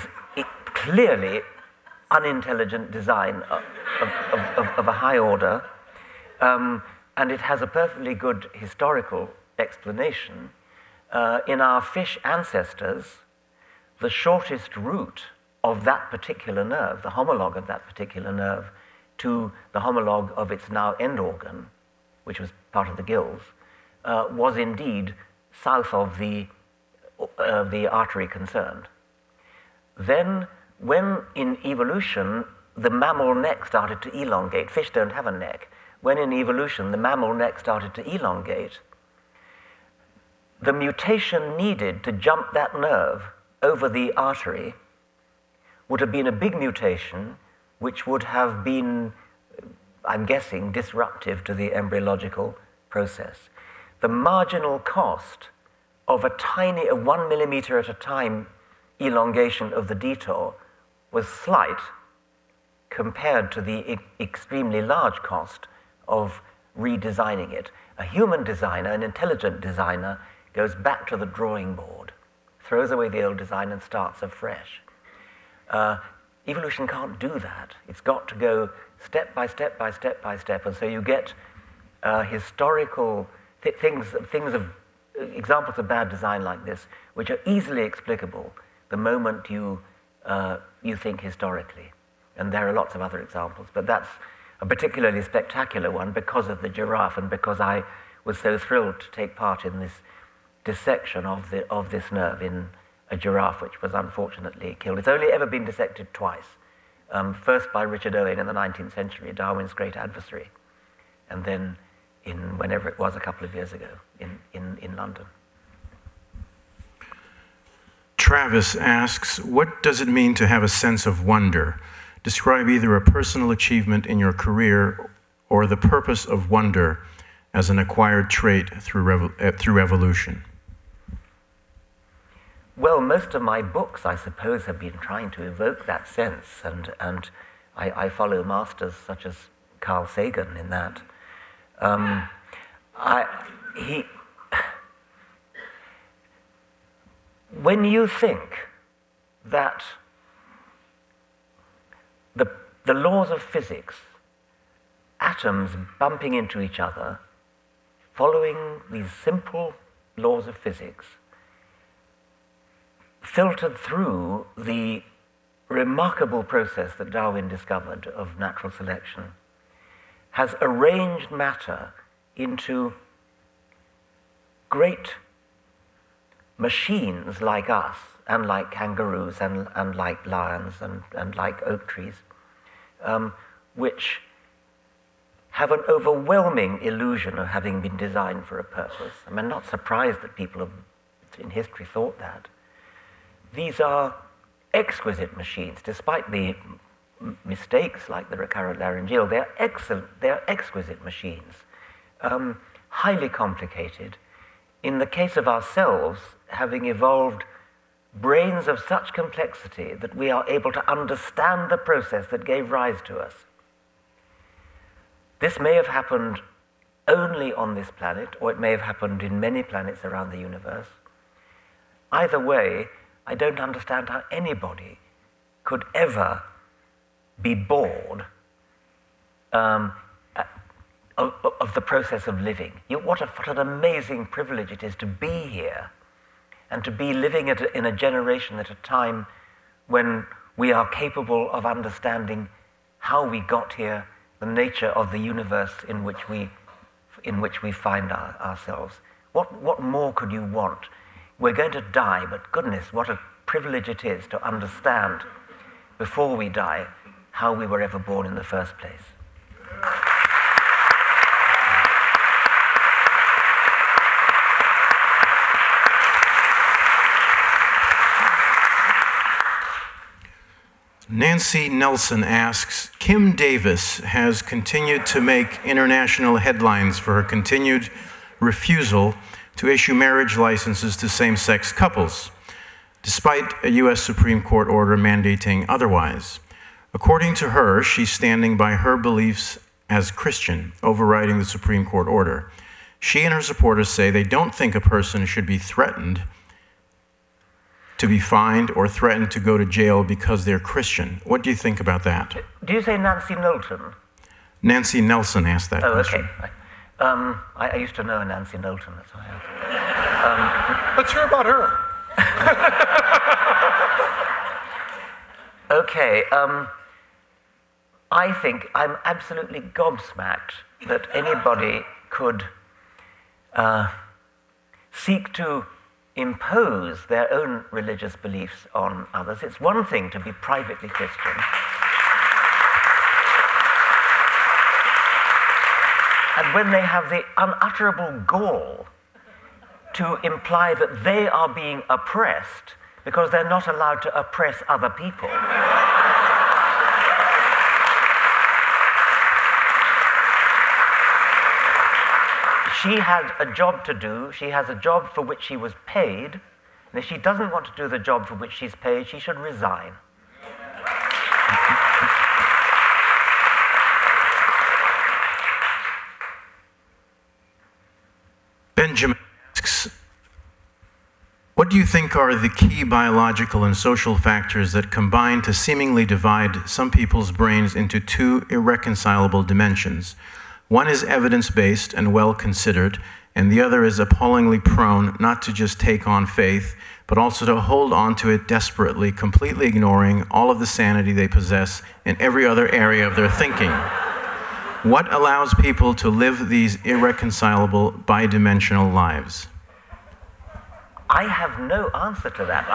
clearly unintelligent design of a high order. And it has a perfectly good historical explanation. In our fish ancestors, the shortest route of that particular nerve, the homologue of that particular nerve, to the homologue of its now end organ, which was part of the gills, was indeed south of the artery concerned. Then, when in evolution the mammal neck started to elongate, fish don't have a neck, when in evolution the mammal neck started to elongate, the mutation needed to jump that nerve over the artery would have been a big mutation which would have been, I'm guessing, disruptive to the embryological process. The marginal cost of a 1 millimeter at a time elongation of the detour was slight compared to the extremely large cost of redesigning it. A human designer, an intelligent designer, goes back to the drawing board, throws away the old design and starts afresh. Evolution can't do that. It's got to go step by step by step by step, and so you get historical examples of bad design like this, which are easily explicable the moment you think historically. And there are lots of other examples, but that's a particularly spectacular one because of the giraffe and because I was so thrilled to take part in this dissection of this nerve in a giraffe, which was unfortunately killed. It's only ever been dissected twice. First by Richard Owen in the 19th century, Darwin's great adversary, and then in whenever it was a couple of years ago in London. Travis asks, what does it mean to have a sense of wonder? Describe either a personal achievement in your career or the purpose of wonder as an acquired trait through evolution. Well, most of my books, I suppose, have been trying to evoke that sense, and I follow masters such as Carl Sagan in that. When you think that the laws of physics, atoms bumping into each other, following these simple laws of physics, filtered through the remarkable process that Darwin discovered of natural selection, has arranged matter into great machines like us, and like kangaroos, and like lions, and like oak trees, which have an overwhelming illusion of having been designed for a purpose. I mean, I'm not surprised that people in history thought that. These are exquisite machines, despite the mistakes like the recurrent laryngeal. They are excellent, they are exquisite machines, highly complicated. In the case of ourselves, having evolved brains of such complexity that we are able to understand the process that gave rise to us. This may have happened only on this planet, or it may have happened in many planets around the universe. Either way, I don't understand how anybody could ever be bored of the process of living. What an amazing privilege it is to be here and to be living in a generation at a time when we are capable of understanding how we got here, the nature of the universe in which we find ourselves. What more could you want? We're going to die, but goodness, what a privilege it is to understand before we die how we were ever born in the first place. Nancy Nelson asks, Kim Davis has continued to make international headlines for her continued refusal to issue marriage licenses to same-sex couples, despite a U.S. Supreme Court order mandating otherwise. According to her, she's standing by her beliefs as Christian, overriding the Supreme Court order. She and her supporters say they don't think a person should be threatened to be fined or threatened to go to jail because they're Christian. What do you think about that? Do you say Nancy Knowlton? Nancy Nelson asked that question. Okay. I used to know Nancy Knowlton. That's why Let's hear about her. Okay. I think I'm absolutely gobsmacked that anybody could seek to impose their own religious beliefs on others. It's one thing to be privately Christian. And when they have the unutterable gall to imply that they are being oppressed because they're not allowed to oppress other people. She had a job to do. She has a job for which she was paid. And if she doesn't want to do the job for which she's paid, she should resign. Benjamin asks, what do you think are the key biological and social factors that combine to seemingly divide some people's brains into two irreconcilable dimensions? One is evidence-based and well-considered, and the other is appallingly prone not to just take on faith, but also to hold on to it desperately, completely ignoring all of the sanity they possess in every other area of their thinking. What allows people to live these irreconcilable, bidimensional lives? I have no answer to that.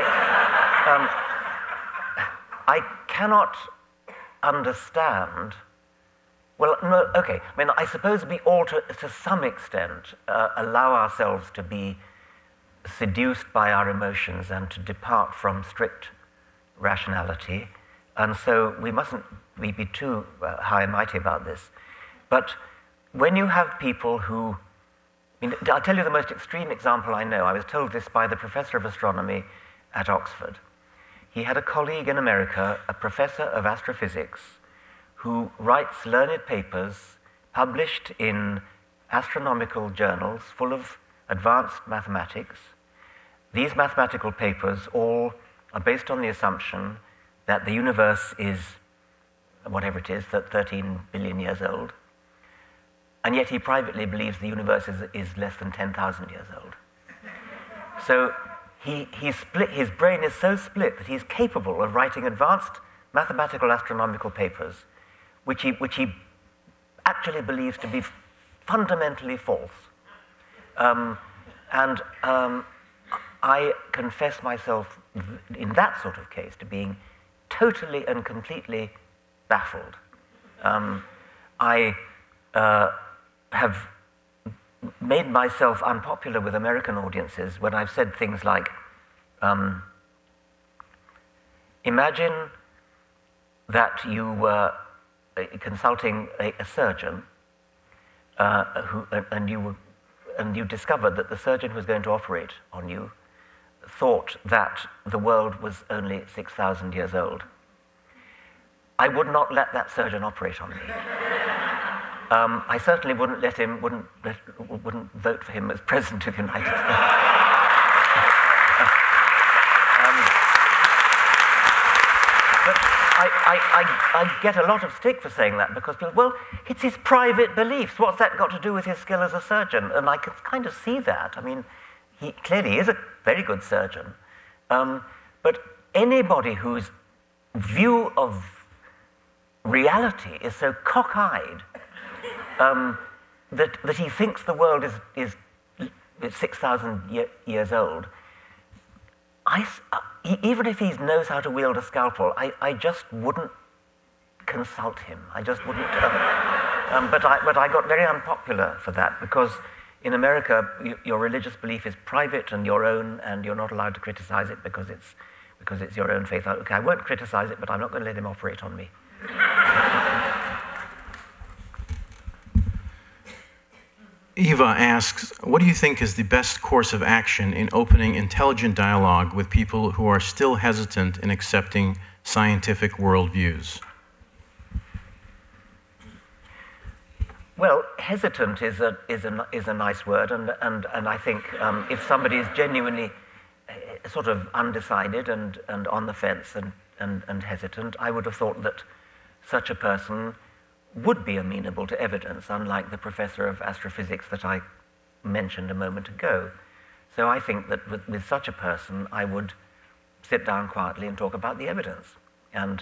I cannot understand. Well, no, okay. I mean, I suppose we all, to some extent, allow ourselves to be seduced by our emotions and to depart from strict rationality. And so we mustn't be too high and mighty about this. But when you have people who, I mean, I'll tell you the most extreme example I know. I was told this by the professor of astronomy at Oxford. He had a colleague in America, a professor of astrophysics, who writes learned papers published in astronomical journals full of advanced mathematics. These mathematical papers all are based on the assumption that the universe is, whatever it is, 13 billion years old. And yet he privately believes the universe is less than 10,000 years old. So his brain is so split that he's capable of writing advanced mathematical astronomical papers which he actually believes to be fundamentally false. I confess myself, in that sort of case, to being totally and completely baffled. I have made myself unpopular with American audiences when I've said things like, imagine that you were consulting a surgeon and you discovered that the surgeon who was going to operate on you thought that the world was only 6,000 years old. I would not let that surgeon operate on me. I certainly wouldn't vote for him as President of the United States. But I get a lot of stick for saying that because people, well, it's his private beliefs. What's that got to do with his skill as a surgeon? And I can kind of see that. I mean, he clearly is a very good surgeon. But anybody whose view of reality is so cockeyed that he thinks the world is 6,000 years old, even if he knows how to wield a scalpel, I just wouldn't consult him. I just wouldn't. But I got very unpopular for that because in America, your religious belief is private and your own, and you're not allowed to criticize it because it's your own faith. Okay, I won't criticize it, but I'm not going to let him operate on me. Eva asks, what do you think is the best course of action in opening intelligent dialogue with people who are still hesitant in accepting scientific worldviews? Well, hesitant is a nice word, and I think if somebody is genuinely sort of undecided and on the fence and hesitant, I would have thought that such a person would be amenable to evidence, unlike the professor of astrophysics that I mentioned a moment ago. So I think that with such a person, I would sit down quietly and talk about the evidence. And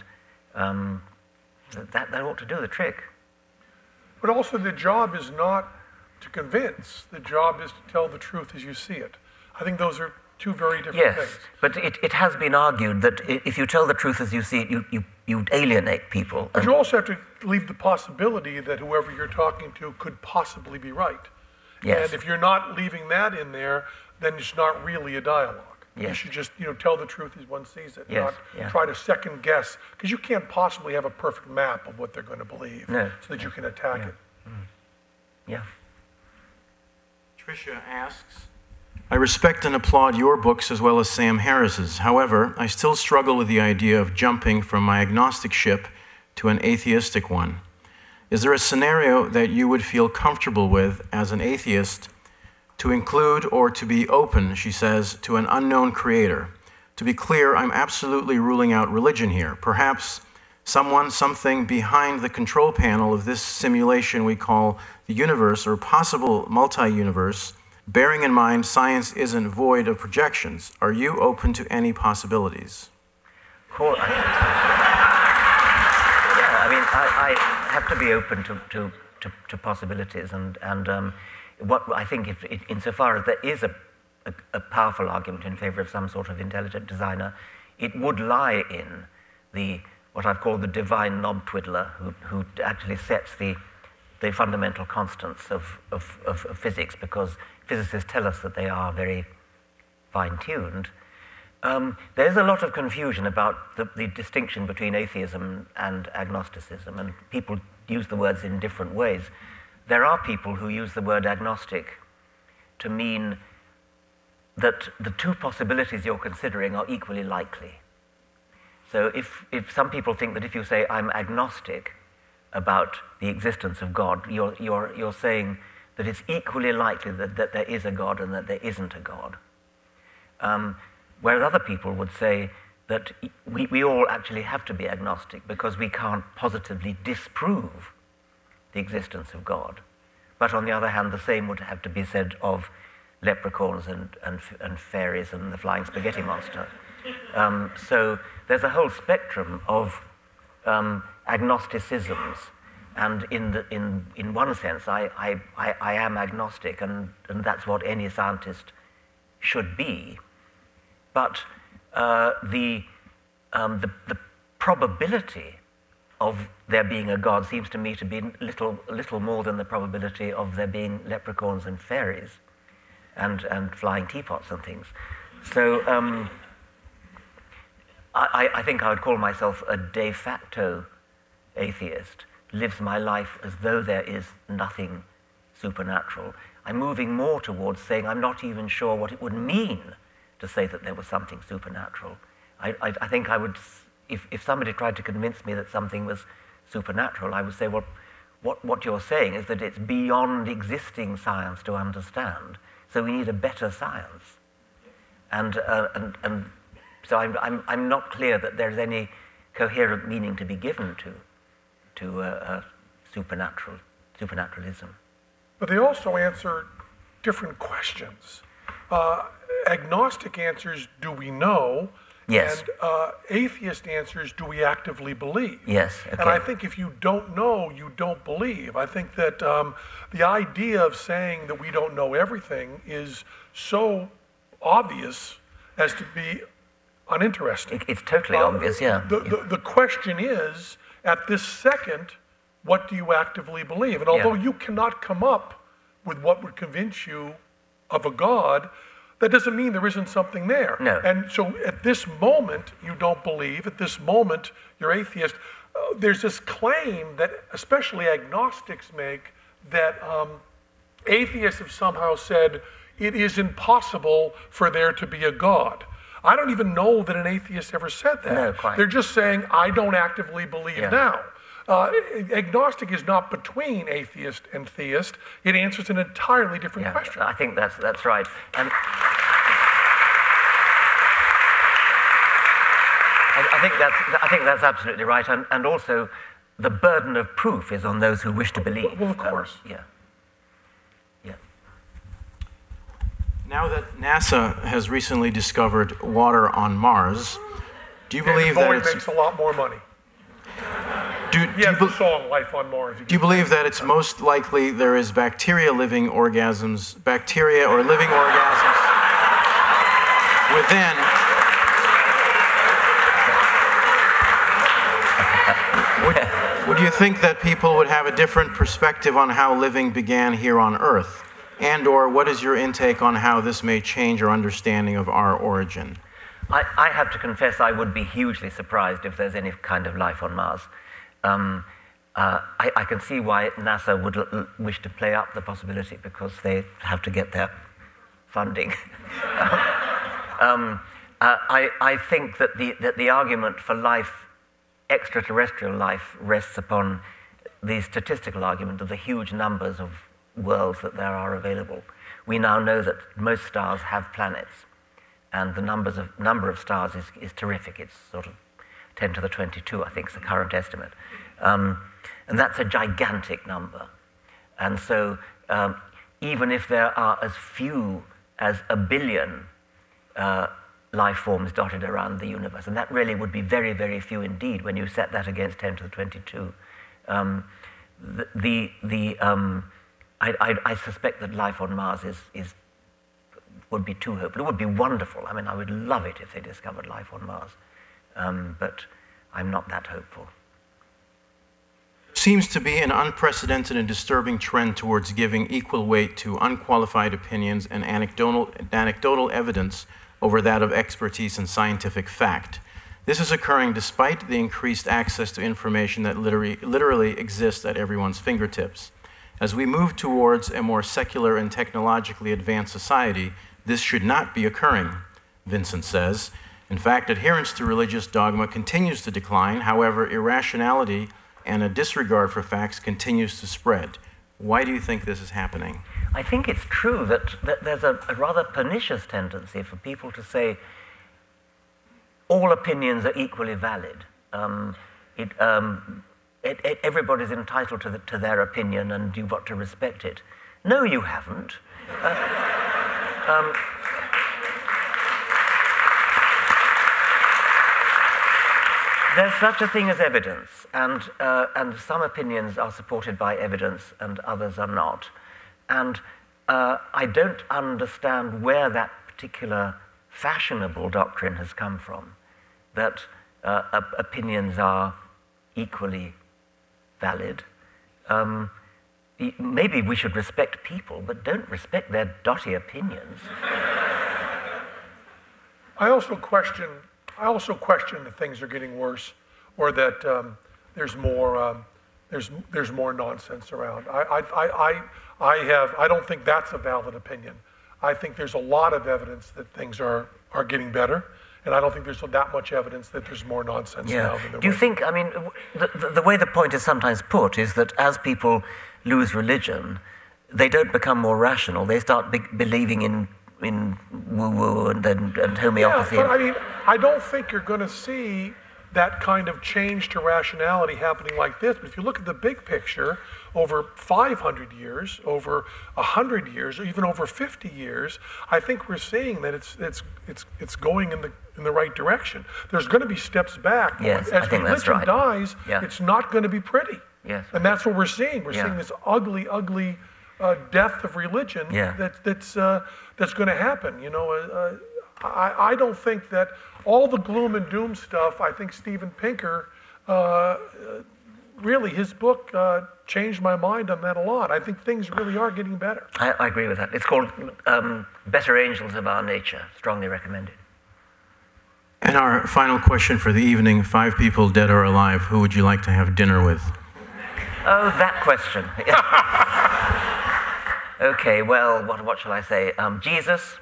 that ought to do the trick. But also the job is not to convince. The job is to tell the truth as you see it. I think those are two very different things. Yes, but it has been argued that if you tell the truth as you see it, you alienate people. But you also have to leave the possibility that whoever you're talking to could possibly be right. Yes. And if you're not leaving that in there, then it's not really a dialogue. Yes. You should just, tell the truth as one sees it, Yes, not yeah. try to second guess, because you can't possibly have a perfect map of what they're going to believe, No. so that you can attack it. Yeah. Tricia asks, I respect and applaud your books as well as Sam Harris's. However, I still struggle with the idea of jumping from my agnostic ship to an atheistic one. Is there a scenario that you would feel comfortable with as an atheist to include or to be open, she says, to an unknown creator? To be clear, I'm absolutely ruling out religion here. Perhaps someone, something behind the control panel of this simulation we call the universe or possible multi-universe, bearing in mind science isn't void of projections. Are you open to any possibilities? Cool. Yeah, I mean, I have to be open to possibilities, and what I think, insofar as there is a powerful argument in favor of some sort of intelligent designer, it would lie in what I've called the divine knob twiddler, who actually sets the fundamental constants of physics, because physicists tell us that they are very fine-tuned. There's a lot of confusion about the distinction between atheism and agnosticism, and people use the words in different ways. There are people who use the word agnostic to mean that the two possibilities you're considering are equally likely. So if some people think that if you say, I'm agnostic about the existence of God, you're saying that it's equally likely that there is a God and that there isn't a God. Whereas other people would say that we all actually have to be agnostic because we can't positively disprove the existence of God. But on the other hand, the same would have to be said of leprechauns and fairies and the flying spaghetti monster. So there's a whole spectrum of agnosticisms, and in one sense, I am agnostic, and that's what any scientist should be. But the probability of there being a God seems to me to be little more than the probability of there being leprechauns and fairies and flying teapots and things. So I think I would call myself a de facto atheist, lives my life as though there is nothing supernatural. I'm moving more towards saying I'm not even sure what it would mean to say that there was something supernatural. I think I would, if somebody tried to convince me that something was supernatural, I would say, well, what you're saying is that it's beyond existing science to understand, so we need a better science. And so I'm not clear that there's any coherent meaning to be given to supernaturalism. But they also answer different questions. Agnostic answers, do we know? Yes. And atheist answers, do we actively believe? Yes. Okay. And I think if you don't know, you don't believe. I think that the idea of saying that we don't know everything is so obvious as to be uninteresting. It's totally obvious, yeah. The question is, at this second, what do you actively believe? And although you cannot come up with what would convince you of a God, that doesn't mean there isn't something there. No. And so at this moment, you don't believe. At this moment, you're atheist. There's this claim that especially agnostics make that atheists have somehow said it is impossible for there to be a God. I don't even know that an atheist ever said that. No, quite. They're just saying, I don't actively believe now. Agnostic is not between atheist and theist. It answers an entirely different question. I think that's right. And I think that's absolutely right. And also, the burden of proof is on those who wish to believe. Well, of course. Yeah. Yeah. Now that NASA has recently discovered water on Mars, do you believe that it makes a lot more money. The song Life on Mars. Do you believe that it's most likely there is bacteria or living orgasms within? Would you think that people would have a different perspective on how living began here on Earth? And/or what is your intake on how this may change our understanding of our origin? I have to confess I would be hugely surprised if there's any kind of life on Mars. I can see why NASA would wish to play up the possibility, because they have to get their funding. I think that the argument for life, extraterrestrial life, rests upon the statistical argument of the huge numbers of worlds that there are available. We now know that most stars have planets, and the number of stars is terrific. It's sort of 10 to the 22, I think, is the current estimate. And that's a gigantic number. And so even if there are as few as 1 billion life forms dotted around the universe, and that really would be very, very few indeed when you set that against 10 to the 22, I suspect that life on Mars would be too hopeful. It would be wonderful. I mean, I would love it if they discovered life on Mars. But I'm not that hopeful. Seems to be an unprecedented and disturbing trend towards giving equal weight to unqualified opinions and anecdotal evidence over that of expertise and scientific fact. This is occurring despite the increased access to information that literally exists at everyone's fingertips. As we move towards a more secular and technologically advanced society, this should not be occurring, Vincent says. In fact, adherence to religious dogma continues to decline. However, irrationality and a disregard for facts continues to spread. Why do you think this is happening? I think it's true that there's a rather pernicious tendency for people to say all opinions are equally valid. Everybody's entitled to their opinion, and you've got to respect it. No, you haven't. There's such a thing as evidence, and some opinions are supported by evidence and others are not. And I don't understand where that particular fashionable doctrine has come from, that opinions are equally valid. Maybe we should respect people, but don't respect their dotty opinions. I also question that things are getting worse, or that there's more nonsense around. I don't think that's a valid opinion. I think there's a lot of evidence that things are getting better, and I don't think there's that much evidence that there's more nonsense now than there was. Do you think, I mean, the way the point is sometimes put is that as people lose religion, they don't become more rational. They start believing in woo-woo and homeopathy. Yeah, but I mean, I don't think you're going to see that kind of change to rationality happening like this. But if you look at the big picture, over 500 years, over 100 years, or even over 50 years, I think we're seeing that it's going in the right direction. There's going to be steps back. Yes, as I think that's religion right. dies, Yeah. it's not going to be pretty. Yes. And that's what we're seeing. We're seeing this ugly, ugly death of religion that's going to happen. You know, I don't think that all the gloom and doom stuff. I think Steven Pinker, really, his book changed my mind on that a lot. I think things really are getting better. I agree with that. It's called Better Angels of Our Nature. Strongly recommended. And our final question for the evening: 5 people, dead or alive, who would you like to have dinner with? Oh, that question. Okay, well, what shall I say? Jesus.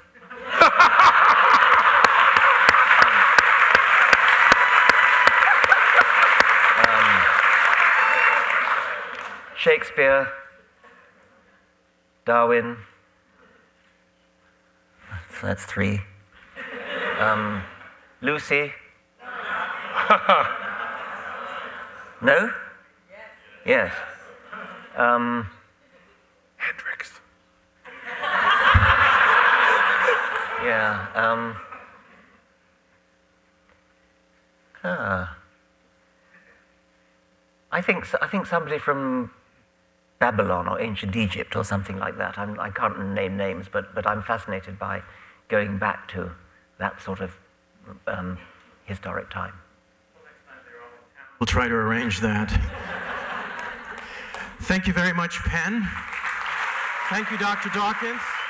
Shakespeare. Darwin. So that's 3. Lucy. No? Yes. Hendrix. Yeah. I think somebody from Babylon or ancient Egypt or something like that. I can't name names, but I'm fascinated by going back to that sort of historic time. We'll try to arrange that. Thank you very much, Penn. Thank you, Dr. Dawkins.